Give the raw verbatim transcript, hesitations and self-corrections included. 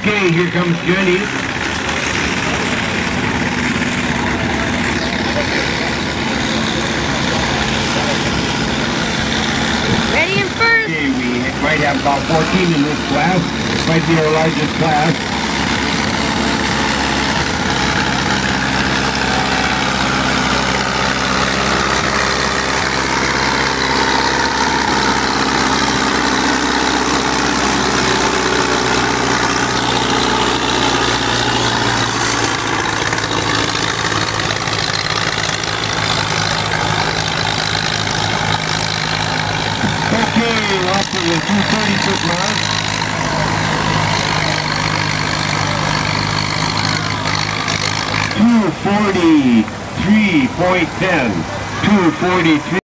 Okay, here comes Jenny. Ready in first. Okay, we might have about fourteen in this class. Might be our largest class. Okay, off to the two thirty foot mark. two forty-three point one zero. two forty-three.